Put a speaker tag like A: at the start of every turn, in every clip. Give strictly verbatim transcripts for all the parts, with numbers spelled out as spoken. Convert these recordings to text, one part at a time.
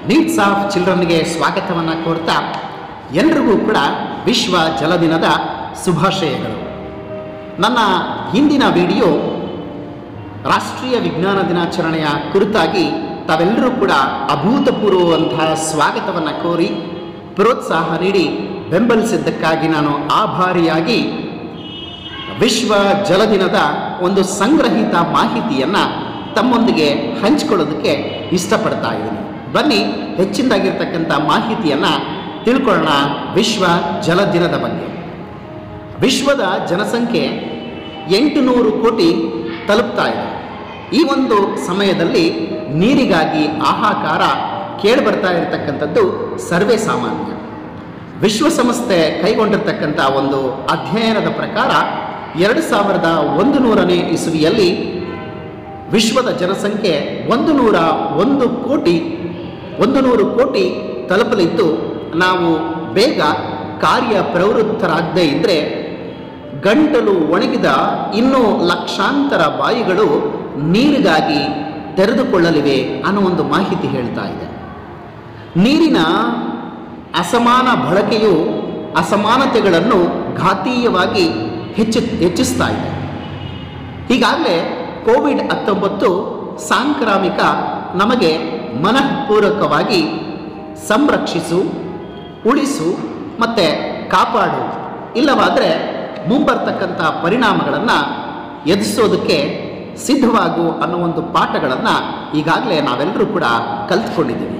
A: Needs of ಚಿಲ್ಡ್ರನ್ಗೆ ಸ್ವಾಗತವನ್ನು ಕೋರ್ತಾ ಎಲ್ರಿಗೂ ಕೂಡ ವಿಶ್ವ ಜಲ ದಿನದ ಶುಭಾಶಯಗಳು. ನನ್ನ ಹಿಂದಿನ ವಿಡಿಯೋ ರಾಷ್ಟ್ರೀಯ ವಿಜ್ಞಾನ ದಿನಾಚರಣೆಯ ಕುರಿತಾಗಿ ತಾವೆಲ್ಲರೂ ಕೂಡ ಅಭೂತಪೂರ್ವವಂತಹ ಸ್ವಾಗತವನ್ನು ಕೋರಿ ಪ್ರೋತ್ಸಾಹ ನೀಡಿ ಬೆಂಬಲಿಸಿದ್ದಕ್ಕಾಗಿ ನಾನು ಆಭಾರಿಯಾಗಿ ವಿಶ್ವ ಜಲ ದಿನದ ಒಂದು ಸಂಗ್ರಹಿತ ಮಾಹಿತಿಯನ್ನು ತಮ್ಮೊಂದಿಗೆ ಹಂಚಿಕೊಳ್ಳೋದಕ್ಕೆ ಇಷ್ಟಪಡ್ತಾ ಇದ್ದೀನಿ. ಬನ್ನಿ ಹೆಚ್ಚಿನದಾಗಿರ್ತಕ್ಕಂಥ ಮಾಹಿತಿಯನ್ನು ತಿಳ್ಕೊಳ್ಳೋಣ ವಿಶ್ವ ಜಲ ದಿನದ ಬಗ್ಗೆ. ವಿಶ್ವದ ಜನಸಂಖ್ಯೆ ಎಂಟುನೂರು ಕೋಟಿ ತಲುಪ್ತಾ ಇದೆ. ಈ ಒಂದು ಸಮಯದಲ್ಲಿ ನೀರಿಗಾಗಿ ಹಾಹಾಕಾರ ಕೇಳಿಬರ್ತಾ ಇರತಕ್ಕಂಥದ್ದು ಸರ್ವೇ ಸಾಮಾನ್ಯ. ವಿಶ್ವಸಂಸ್ಥೆ ಕೈಗೊಂಡಿರ್ತಕ್ಕಂಥ ಒಂದು ಅಧ್ಯಯನದ ಪ್ರಕಾರ ಎರಡು ಸಾವಿರದ ಒಂದು ನೂರನೇ ಇಸುವಿಯಲ್ಲಿ ವಿಶ್ವದ ಜನಸಂಖ್ಯೆ ಒಂದು ನೂರ ಒಂದು ಕೋಟಿ ಒಂದು ನೂರು ಕೋಟಿ ತಲುಪಲಿದ್ದು, ನಾವು ಬೇಗ ಕಾರ್ಯ ಪ್ರವೃತ್ತರಾಗದೇ ಇದ್ದರೆ ಗಂಟಲು ಒಣಗಿದ ಇನ್ನೂ ಲಕ್ಷಾಂತರ ಬಾಯಿಗಳು ನೀರಿಗಾಗಿ ತೆರೆದುಕೊಳ್ಳಲಿವೆ ಅನ್ನೋ ಒಂದು ಮಾಹಿತಿ ಹೇಳ್ತಾ ಇದೆ. ನೀರಿನ ಅಸಮಾನ ಬಳಕೆಯು ಅಸಮಾನತೆಗಳನ್ನು ಘಾತೀಯವಾಗಿ ಹೆಚ್ಚು ಹೆಚ್ಚಿಸ್ತಾ ಇದೆ. ಈಗಾಗಲೇ ಕೋವಿಡ್ ಹತ್ತೊಂಬತ್ತು ಸಾಂಕ್ರಾಮಿಕ ನಮಗೆ ಮನಃಪೂರ್ವಕವಾಗಿ ಸಂರಕ್ಷಿಸು, ಉಳಿಸು ಮತ್ತು ಕಾಪಾಡು, ಇಲ್ಲವಾದರೆ ಮುಂಬರ್ತಕ್ಕಂಥ ಪರಿಣಾಮಗಳನ್ನು ಎದುರಿಸೋದಕ್ಕೆ ಸಿದ್ಧವಾಗು ಅನ್ನೋ ಒಂದು ಪಾಠಗಳನ್ನು ಈಗಾಗಲೇ ನಾವೆಲ್ಲರೂ ಕೂಡ ಕಲಿತ್ಕೊಂಡಿದ್ದೀವಿ.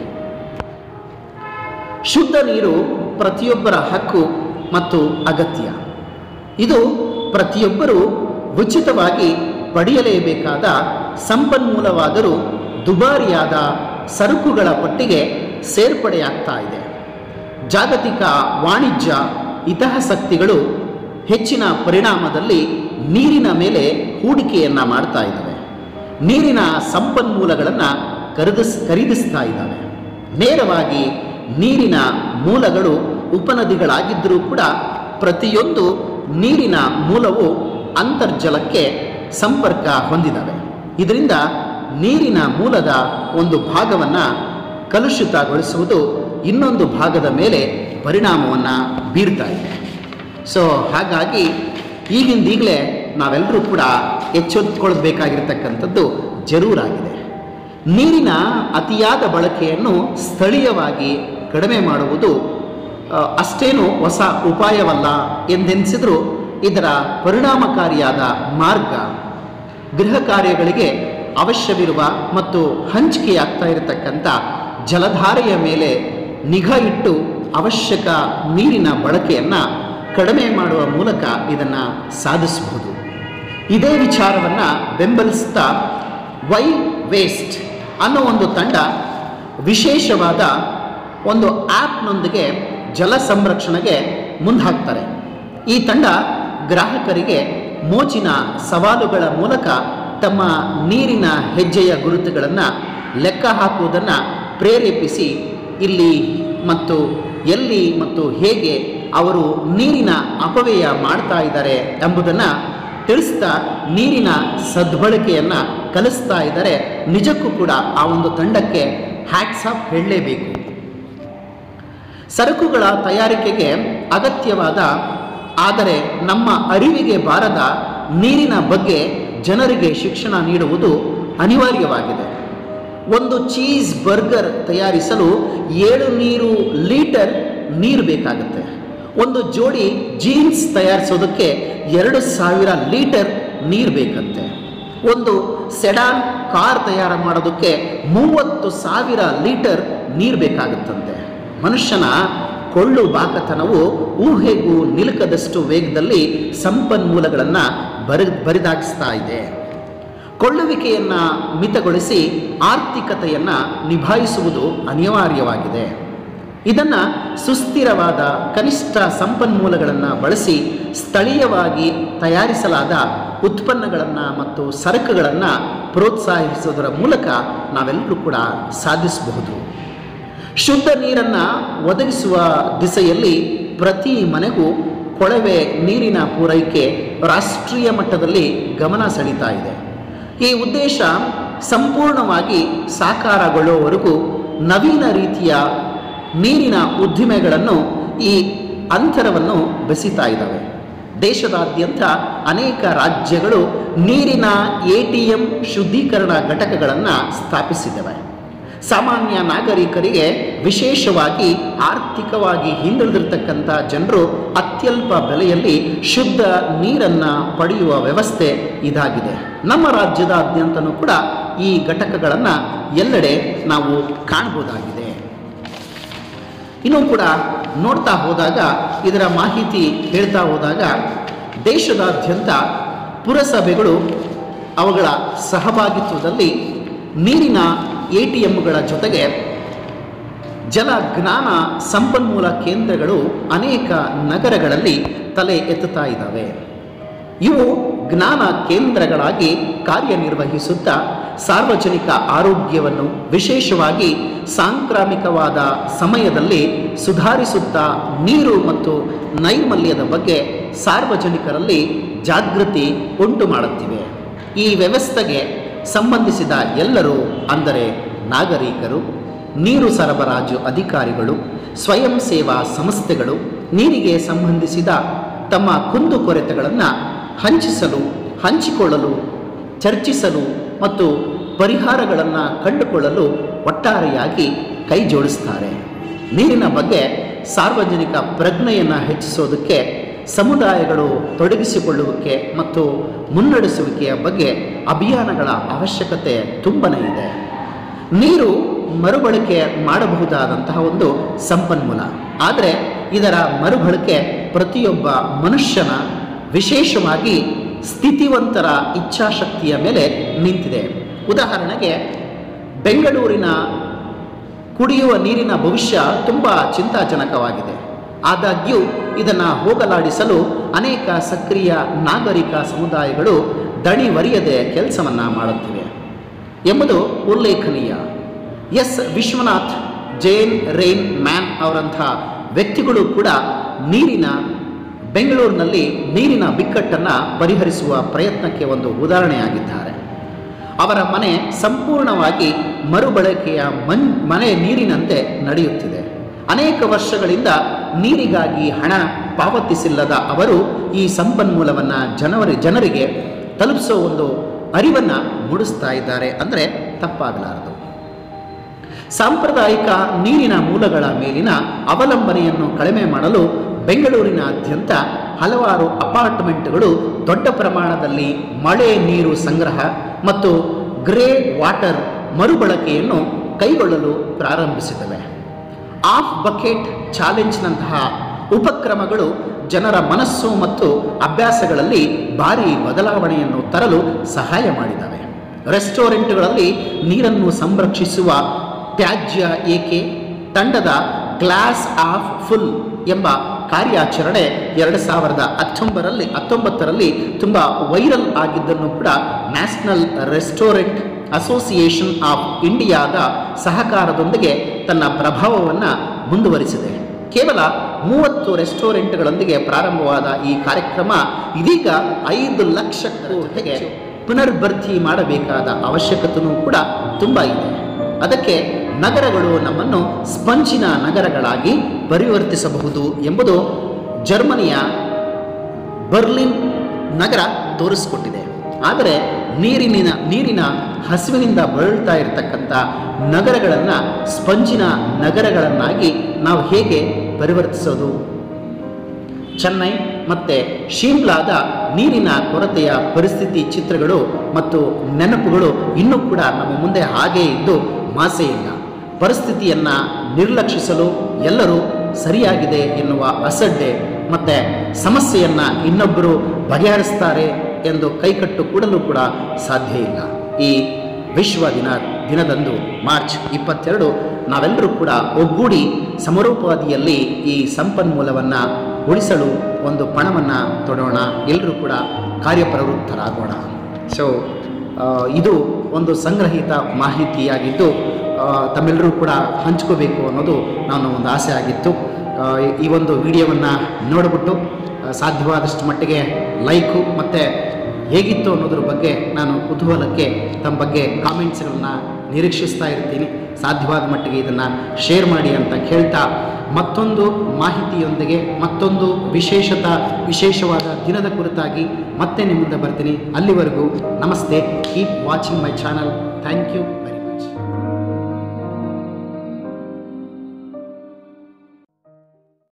A: ಶುದ್ಧ ನೀರು ಪ್ರತಿಯೊಬ್ಬರ ಹಕ್ಕು ಮತ್ತು ಅಗತ್ಯ. ಇದು ಪ್ರತಿಯೊಬ್ಬರೂ ಉಚಿತವಾಗಿ ಪಡೆಯಲೇಬೇಕಾದ ಸಂಪನ್ಮೂಲವಾದರೂ ದುಬಾರಿಯಾದ ಸರಕುಗಳ ಪಟ್ಟಿಗೆ ಸೇರ್ಪಡೆಯಾಗ್ತಾ ಇದೆ. ಜಾಗತಿಕ ವಾಣಿಜ್ಯ ಹಿತಾಸಕ್ತಿಗಳು ಹೆಚ್ಚಿನ ಪರಿಣಾಮದಲ್ಲಿ ನೀರಿನ ಮೇಲೆ ಹೂಡಿಕೆಯನ್ನು ಮಾಡ್ತಾ ಇದ್ದಾವೆ. ನೀರಿನ ಸಂಪನ್ಮೂಲಗಳನ್ನು ಖರೀದಿಸ್ ಖರೀದಿಸ್ತಾ ಇದ್ದಾವೆ. ನೇರವಾಗಿ ನೀರಿನ ಮೂಲಗಳು ಉಪನದಿಗಳಾಗಿದ್ದರೂ ಕೂಡ ಪ್ರತಿಯೊಂದು ನೀರಿನ ಮೂಲವು ಅಂತರ್ಜಲಕ್ಕೆ ಸಂಪರ್ಕ ಹೊಂದಿದ್ದಾವೆ. ಇದರಿಂದ ನೀರಿನ ಮೂಲದ ಒಂದು ಭಾಗವನ್ನು ಕಲುಷಿತಗೊಳಿಸುವುದು ಇನ್ನೊಂದು ಭಾಗದ ಮೇಲೆ ಪರಿಣಾಮವನ್ನು ಬೀರ್ತಾ ಇದೆ. ಸೊ ಹಾಗಾಗಿ ಈಗಿಂದೀಗಲೇ ನಾವೆಲ್ಲರೂ ಕೂಡ ಎಚ್ಚೆತ್ತುಕೊಳ್ಬೇಕಾಗಿರ್ತಕ್ಕಂಥದ್ದು ಜರೂರಾಗಿದೆ. ನೀರಿನ ಅತಿಯಾದ ಬಳಕೆಯನ್ನು ಸ್ಥಳೀಯವಾಗಿ ಕಡಿಮೆ ಮಾಡುವುದು ಅಷ್ಟೇನು ಹೊಸ ಉಪಾಯವಲ್ಲ ಎಂದೆನಿಸಿದರೂ ಇದರ ಪರಿಣಾಮಕಾರಿಯಾದ ಮಾರ್ಗ ಗೃಹ ಕಾರ್ಯಗಳಿಗೆ ಅವಶ್ಯವಿರುವ ಮತ್ತು ಹಂಚಿಕೆಯಾಗ್ತಾ ಇರತಕ್ಕಂಥ ಜಲಧಾರೆಯ ಮೇಲೆ ನಿಗಾ ಇಟ್ಟು ಅವಶ್ಯಕ ನೀರಿನ ಬಳಕೆಯನ್ನು ಕಡಿಮೆ ಮಾಡುವ ಮೂಲಕ ಇದನ್ನು ಸಾಧಿಸಬಹುದು. ಇದೇ ವಿಚಾರವನ್ನು ಬೆಂಬಲಿಸ್ತಾ ವೈ ವೇಸ್ಟ್ ಅನ್ನೋ ಒಂದು ತಂಡ ವಿಶೇಷವಾದ ಒಂದು ಆ್ಯಪ್ನೊಂದಿಗೆ ಜಲ ಸಂರಕ್ಷಣೆಗೆ ಮುಂದಾಗ್ತಾರೆ. ಈ ತಂಡ ಗ್ರಾಹಕರಿಗೆ ಮೋಜಿನ ಸವಾಲುಗಳ ಮೂಲಕ ತಮ್ಮ ನೀರಿನ ಹೆಜ್ಜೆಯ ಗುರುತುಗಳನ್ನು ಲೆಕ್ಕ ಹಾಕುವುದನ್ನು ಪ್ರೇರೇಪಿಸಿ ಇಲ್ಲಿ ಮತ್ತು ಎಲ್ಲಿ ಮತ್ತು ಹೇಗೆ ಅವರು ನೀರಿನ ಅಪವ್ಯಯ ಮಾಡ್ತಾ ಇದ್ದಾರೆ ಎಂಬುದನ್ನು ತಿಳಿಸ್ತಾ ನೀರಿನ ಸದ್ಬಳಕೆಯನ್ನು ಕಲಿಸ್ತಾ ಇದ್ದಾರೆ. ನಿಜಕ್ಕೂ ಕೂಡ ಆ ಒಂದು ತಂಡಕ್ಕೆ ಹ್ಯಾಟ್ಸ್ ಆಫ್ ಹೇಳಲೇಬೇಕು. ಸರಕುಗಳ ತಯಾರಿಕೆಗೆ ಅಗತ್ಯವಾದ ಆದರೆ ನಮ್ಮ ಅರಿವಿಗೆ ಬಾರದ ನೀರಿನ ಬಗ್ಗೆ ಜನರಿಗೆ ಶಿಕ್ಷಣ ನೀಡುವುದು ಅನಿವಾರ್ಯವಾಗಿದೆ. ಒಂದು ಚೀಸ್ ಬರ್ಗರ್ ತಯಾರಿಸಲು ಏಳು ನೀರು ಲೀಟರ್ ನೀರು ಬೇಕಾಗುತ್ತೆ. ಒಂದು ಜೋಡಿ ಜೀನ್ಸ್ ತಯಾರಿಸೋದಕ್ಕೆ ಎರಡು ಸಾವಿರ ಲೀಟರ್ ನೀರು ಬೇಕಂತೆ. ಒಂದು ಸೆಡಾನ್ ಕಾರ್ ತಯಾರು ಮಾಡೋದಕ್ಕೆ ಮೂವತ್ತು ಸಾವಿರ ಲೀಟರ್ ನೀರು ಬೇಕಾಗುತ್ತಂತೆ. ಮನುಷ್ಯನ ಕೊಳ್ಳು ಬಾಕತನವು ಊಹೆಗೂ ನಿಲುಕದಷ್ಟು ವೇಗದಲ್ಲಿ ಸಂಪನ್ಮೂಲಗಳನ್ನು ಬರಿ ಬರಿದಾಗಿಸ್ತಾ ಇದೆ. ಕೊಳ್ಳುವಿಕೆಯನ್ನು ಮಿತಗೊಳಿಸಿ ಆರ್ಥಿಕತೆಯನ್ನು ನಿಭಾಯಿಸುವುದು ಅನಿವಾರ್ಯವಾಗಿದೆ. ಇದನ್ನು ಸುಸ್ಥಿರವಾದ ಕನಿಷ್ಠ ಸಂಪನ್ಮೂಲಗಳನ್ನು ಬಳಸಿ ಸ್ಥಳೀಯವಾಗಿ ತಯಾರಿಸಲಾದ ಉತ್ಪನ್ನಗಳನ್ನು ಮತ್ತು ಸರಕುಗಳನ್ನು ಪ್ರೋತ್ಸಾಹಿಸುವುದರ ಮೂಲಕ ನಾವೆಲ್ಲರೂ ಕೂಡ ಸಾಧಿಸಬಹುದು. ಶುದ್ಧ ನೀರನ್ನು ಒದಗಿಸುವ ದಿಸೆಯಲ್ಲಿ ಪ್ರತಿ ಮನೆಗೂ ಕೊಳವೆ ನೀರಿನ ಪೂರೈಕೆ ರಾಷ್ಟ್ರೀಯ ಮಟ್ಟದಲ್ಲಿ ಗಮನ ಸೆಳೀತಾ ಇದೆ. ಈ ಉದ್ದೇಶ ಸಂಪೂರ್ಣವಾಗಿ ಸಾಕಾರಗೊಳ್ಳುವವರೆಗೂ ನವೀನ ರೀತಿಯ ನೀರಿನ ಉದ್ದಿಮೆಗಳನ್ನು ಈ ಅಂತರವನ್ನು ಬೆಸೀತಾ ಇದ್ದಾವೆ. ದೇಶದಾದ್ಯಂತ ಅನೇಕ ರಾಜ್ಯಗಳು ನೀರಿನ ಎ ಟಿ ಎಂ ಶುದ್ಧೀಕರಣ ಘಟಕಗಳನ್ನು ಸ್ಥಾಪಿಸಿದವೆ. ಸಾಮಾನ್ಯ ನಾಗರಿಕರಿಗೆ, ವಿಶೇಷವಾಗಿ ಆರ್ಥಿಕವಾಗಿ ಹಿಂದುಳಿದಿರ್ತಕ್ಕಂಥ ಜನರು ಅತ್ಯಲ್ಪ ಬೆಲೆಯಲ್ಲಿ ಶುದ್ಧ ನೀರನ್ನು ಪಡೆಯುವ ವ್ಯವಸ್ಥೆ ಇದಾಗಿದೆ. ನಮ್ಮ ರಾಜ್ಯದಾದ್ಯಂತನೂ ಕೂಡ ಈ ಘಟಕಗಳನ್ನು ಎಲ್ಲೆಡೆ ನಾವು ಕಾಣಬಹುದಾಗಿದೆ. ಇನ್ನೂ ಕೂಡ ನೋಡ್ತಾ ಹೋದಾಗ, ಇದರ ಮಾಹಿತಿ ಹೇಳ್ತಾ ಹೋದಾಗ, ದೇಶದಾದ್ಯಂತ ಪುರಸಭೆಗಳು ಅವುಗಳ ಸಹಭಾಗಿತ್ವದಲ್ಲಿ ನೀರಿನ ಎ ಟಿ ಎಮ್ಗಳ ಜೊತೆಗೆ ಜಲ ಜ್ಞಾನ ಸಂಪನ್ಮೂಲ ಕೇಂದ್ರಗಳು ಅನೇಕ ನಗರಗಳಲ್ಲಿ ತಲೆ ಎತ್ತುತ್ತಾ ಇದ್ದಾವೆ. ಇವು ಜ್ಞಾನ ಕೇಂದ್ರಗಳಾಗಿ ಕಾರ್ಯನಿರ್ವಹಿಸುತ್ತಾ ಸಾರ್ವಜನಿಕ ಆರೋಗ್ಯವನ್ನು, ವಿಶೇಷವಾಗಿ ಸಾಂಕ್ರಾಮಿಕವಾದ ಸಮಯದಲ್ಲಿ ಸುಧಾರಿಸುತ್ತಾ ನೀರು ಮತ್ತು ನೈರ್ಮಲ್ಯದ ಬಗ್ಗೆ ಸಾರ್ವಜನಿಕರಲ್ಲಿ ಜಾಗೃತಿ ಉಂಟು ಮಾಡುತ್ತಿವೆ. ಈ ವ್ಯವಸ್ಥೆಗೆ ಸಂಬಂಧಿಸಿದ ಎಲ್ಲರೂ, ಅಂದರೆ ನಾಗರಿಕರು, ನೀರು ಸರಬರಾಜು ಅಧಿಕಾರಿಗಳು, ಸ್ವಯಂ ಸೇವಾ ಸಂಸ್ಥೆಗಳು ನೀರಿಗೆ ಸಂಬಂಧಿಸಿದ ತಮ್ಮ ಕುಂದುಕೊರತೆಗಳನ್ನು ಹಂಚಿಸಲು ಹಂಚಿಕೊಳ್ಳಲು ಚರ್ಚಿಸಲು ಮತ್ತು ಪರಿಹಾರಗಳನ್ನು ಕಂಡುಕೊಳ್ಳಲು ಒಟ್ಟಾರೆಯಾಗಿ ಕೈ ಜೋಡಿಸ್ತಾರೆ. ನೀರಿನ ಬಗ್ಗೆ ಸಾರ್ವಜನಿಕ ಪ್ರಜ್ಞೆಯನ್ನು ಹೆಚ್ಚಿಸೋದಕ್ಕೆ ಸಮುದಾಯಗಳು ತೊಡಗಿಸಿಕೊಳ್ಳುವಿಕೆ ಮತ್ತು ಮುನ್ನಡೆಸುವಿಕೆಯ ಬಗ್ಗೆ ಅಭಿಯಾನಗಳ ಅವಶ್ಯಕತೆ ತುಂಬನೇ ಇದೆ. ನೀರು ಮರುಬಳಕೆ ಮಾಡಬಹುದಾದಂತಹ ಒಂದು ಸಂಪನ್ಮೂಲ. ಆದರೆ ಇದರ ಮರುಬಳಕೆ ಪ್ರತಿಯೊಬ್ಬ ಮನುಷ್ಯನ, ವಿಶೇಷವಾಗಿ ಸ್ಥಿತಿವಂತರ ಇಚ್ಛಾಶಕ್ತಿಯ ಮೇಲೆ ನಿಂತಿದೆ. ಉದಾಹರಣೆಗೆ, ಬೆಂಗಳೂರಿನ ಕುಡಿಯುವ ನೀರಿನ ಭವಿಷ್ಯ ತುಂಬ ಚಿಂತಾಜನಕವಾಗಿದೆ. ಆದಾಗ್ಯೂ ಇದನ್ನು ಹೋಗಲಾಡಿಸಲು ಅನೇಕ ಸಕ್ರಿಯ ನಾಗರಿಕ ಸಮುದಾಯಗಳು ದಣಿವರಿಯದೆ ಕೆಲಸವನ್ನು ಮಾಡುತ್ತಿವೆ ಎಂಬುದು ಉಲ್ಲೇಖನೀಯ. ಎಸ್ ವಿಶ್ವನಾಥ್, ಜೇನ್ ರೈನ್ ಮ್ಯಾನ್ ಅವರಂಥ ವ್ಯಕ್ತಿಗಳು ಕೂಡ ನೀರಿನ ಬೆಂಗಳೂರಿನಲ್ಲಿ ನೀರಿನ ಬಿಕ್ಕಟ್ಟನ್ನು ಪರಿಹರಿಸುವ ಪ್ರಯತ್ನಕ್ಕೆ ಒಂದು ಉದಾಹರಣೆಯಾಗಿದ್ದಾರೆ. ಅವರ ಮನೆ ಸಂಪೂರ್ಣವಾಗಿ ಮರುಬಳಕೆಯ ಮನ್ ಮನೆ ನೀರಿನಂತೆ ನಡೆಯುತ್ತಿದೆ. ಅನೇಕ ವರ್ಷಗಳಿಂದ ನೀರಿಗಾಗಿ ಹಣ ಪಾವತಿಸಿಲ್ಲದ ಅವರು ಈ ಸಂಪನ್ಮೂಲವನ್ನು ಜನವರಿ ಜನರಿಗೆ ತಲುಪಿಸೋ ಒಂದು ಅರಿವನ್ನು ಮೂಡಿಸ್ತಾ ಇದ್ದಾರೆ ಅಂದರೆ ತಪ್ಪಾಗಲಾರದು. ಸಾಂಪ್ರದಾಯಿಕ ನೀರಿನ ಮೂಲಗಳ ಮೇಲಿನ ಅವಲಂಬನೆಯನ್ನು ಕಡಿಮೆ ಮಾಡಲು ಬೆಂಗಳೂರಿನಾದ್ಯಂತ ಹಲವಾರು ಅಪಾರ್ಟ್ಮೆಂಟ್ಗಳು ದೊಡ್ಡ ಪ್ರಮಾಣದಲ್ಲಿ ಮಳೆ ನೀರು ಸಂಗ್ರಹ ಮತ್ತು ಗ್ರೇ ವಾಟರ್ ಮರುಬಳಕೆಯನ್ನು ಕೈಗೊಳ್ಳಲು ಪ್ರಾರಂಭಿಸಿದವೆ. ಆಫ್ ಬಕೆಟ್ ಚಾಲೆಂಜ್ನಂತಹ ಉಪಕ್ರಮಗಳು ಜನರ ಮನಸ್ಸು ಮತ್ತು ಅಭ್ಯಾಸಗಳಲ್ಲಿ ಭಾರಿ ಬದಲಾವಣೆಯನ್ನು ತರಲು ಸಹಾಯ ಮಾಡಿದವೆ. ರೆಸ್ಟೋರೆಂಟ್ಗಳಲ್ಲಿ ನೀರನ್ನು ಸಂರಕ್ಷಿಸುವ ತ್ಯಾಜ್ಯ ಏಕೆ ತಂಡದ ಗ್ಲಾಸ್ ಆಫ್ ಫುಲ್ ಎಂಬ ಕಾರ್ಯಾಚರಣೆ ಎರಡು ಸಾವಿರದ ಹತ್ತೊಂಬತ್ತರಲ್ಲಿ ಹತ್ತೊಂಬತ್ತರಲ್ಲಿ ತುಂಬ ವೈರಲ್ ಆಗಿದ್ದನ್ನು ಕೂಡ ನ್ಯಾಷನಲ್ ರೆಸ್ಟೋರೆಂಟ್ ಅಸೋಸಿಯೇಷನ್ ಆಫ್ ಇಂಡಿಯಾದ ಸಹಕಾರದೊಂದಿಗೆ ತನ್ನ ಪ್ರಭಾವವನ್ನು ಮುಂದುವರಿಸಿದೆ. ಕೇವಲ ಮೂವತ್ತು ರೆಸ್ಟೋರೆಂಟ್ಗಳೊಂದಿಗೆ ಪ್ರಾರಂಭವಾದ ಈ ಕಾರ್ಯಕ್ರಮ ಇದೀಗ ಐದು ಲಕ್ಷಕ್ಕೂ ಜೊತೆಗೆ ಪುನರ್ಭರ್ತಿ ಮಾಡಬೇಕಾದ ಅವಶ್ಯಕತೆಯೂ ಕೂಡ ತುಂಬ ಇದೆ. ಅದಕ್ಕೆ ನಗರಗಳು ನಮ್ಮನ್ನು ಸ್ಪಂಜಿನ ನಗರಗಳಾಗಿ ಪರಿವರ್ತಿಸಬಹುದು ಎಂಬುದು ಜರ್ಮನಿಯ ಬರ್ಲಿನ್ ನಗರ ತೋರಿಸಿಕೊಟ್ಟಿದೆ. ಆದರೆ ನೀರಿನ ನೀರಿನ ಹಸಿವಿನಿಂದ ಬಳಲ್ತಾ ಇರತಕ್ಕಂಥ ನಗರಗಳನ್ನು ಸ್ಪಂಜಿನ ನಗರಗಳನ್ನಾಗಿ ನಾವು ಹೇಗೆ ಪರಿವರ್ತಿಸೋದು? ಚೆನ್ನೈ ಮತ್ತು ಶಿಮ್ಲಾದ ನೀರಿನ ಕೊರತೆಯ ಪರಿಸ್ಥಿತಿ ಚಿತ್ರಗಳು ಮತ್ತು ನೆನಪುಗಳು ಇನ್ನೂ ಕೂಡ ನಮ್ಮ ಮುಂದೆ ಹಾಗೇ ಇದ್ದು ಮಾಸೆ ಇಲ್ಲ. ಪರಿಸ್ಥಿತಿಯನ್ನು ನಿರ್ಲಕ್ಷಿಸಲು ಎಲ್ಲರೂ ಸರಿಯಾಗಿದೆ ಎನ್ನುವ ಅಸಡ್ಡೆ ಮತ್ತು ಸಮಸ್ಯೆಯನ್ನು ಇನ್ನೊಬ್ಬರು ಬಗೆಹರಿಸ್ತಾರೆ ಎಂದು ಕೈಕಟ್ಟು ಕೂಡಲು ಕೂಡ ಸಾಧ್ಯ ಇಲ್ಲ. ಈ ವಿಶ್ವ ದಿನ ದಿನದಂದು ಮಾರ್ಚ್ ಇಪ್ಪತ್ತೆರಡು ನಾವೆಲ್ಲರೂ ಕೂಡ ಒಗ್ಗೂಡಿ ಸಮರೋಪಾದಿಯಲ್ಲಿ ಈ ಸಂಪನ್ಮೂಲವನ್ನು ಉಳಿಸಲು ಒಂದು ಪಣವನ್ನು ತೊಡೋಣ, ಎಲ್ಲರೂ ಕೂಡ ಕಾರ್ಯಪ್ರವೃತ್ತರಾಗೋಣ. ಸೊ ಇದು ಒಂದು ಸಂಗ್ರಹಿತ ಮಾಹಿತಿಯಾಗಿದ್ದು ತಮ್ಮೆಲ್ಲರೂ ಕೂಡ ಹಂಚ್ಕೋಬೇಕು ಅನ್ನೋದು ನನ್ನ ಒಂದು ಆಸೆ ಆಗಿತ್ತು. ಈ ಒಂದು ವಿಡಿಯೋವನ್ನು ನೋಡಿಬಿಟ್ಟು ಸಾಧ್ಯವಾದಷ್ಟು ಮಟ್ಟಿಗೆ ಲೈಕು ಮತ್ತು ಹೇಗಿತ್ತು ಅನ್ನೋದ್ರ ಬಗ್ಗೆ ನಾನು ಕುತೂಹಲಕ್ಕೆ ತಮ್ಮ ಬಗ್ಗೆ ಕಾಮೆಂಟ್ಸ್ಗಳನ್ನ ನಿರೀಕ್ಷಿಸ್ತಾ ಇರ್ತೀನಿ. ಸಾಧ್ಯವಾದ ಮಟ್ಟಿಗೆ ಇದನ್ನು ಶೇರ್ ಮಾಡಿ ಅಂತ ಕೇಳ್ತಾ ಮತ್ತೊಂದು ಮಾಹಿತಿಯೊಂದಿಗೆ ಮತ್ತೊಂದು ವಿಶೇಷತ ವಿಶೇಷವಾದ ದಿನದ ಕುರಿತಾಗಿ ಮತ್ತೆ ನಿಮ್ಮ ಮುಂದೆ ಬರ್ತೀನಿ. ಅಲ್ಲಿವರೆಗೂ ನಮಸ್ತೆ. Keep watching my channel. Thank you.